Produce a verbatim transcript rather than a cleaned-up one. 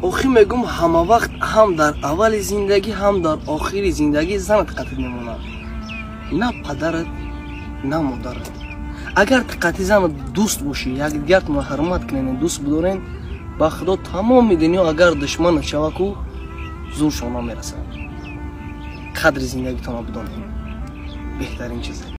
آخی میگم همه وقت هم در اول زندگی هم در آخر زندگی زنت قتل میمونه. نه پدرت نه مادرت. اگر قتل زن دوست باشی یک دیگر تو حرمت کنین دوست بدارین با خدا تمام دنیا اگر دشمن شوه کو زور شما میرسه. قدر زندگی تان بدانین بهترین چیزه.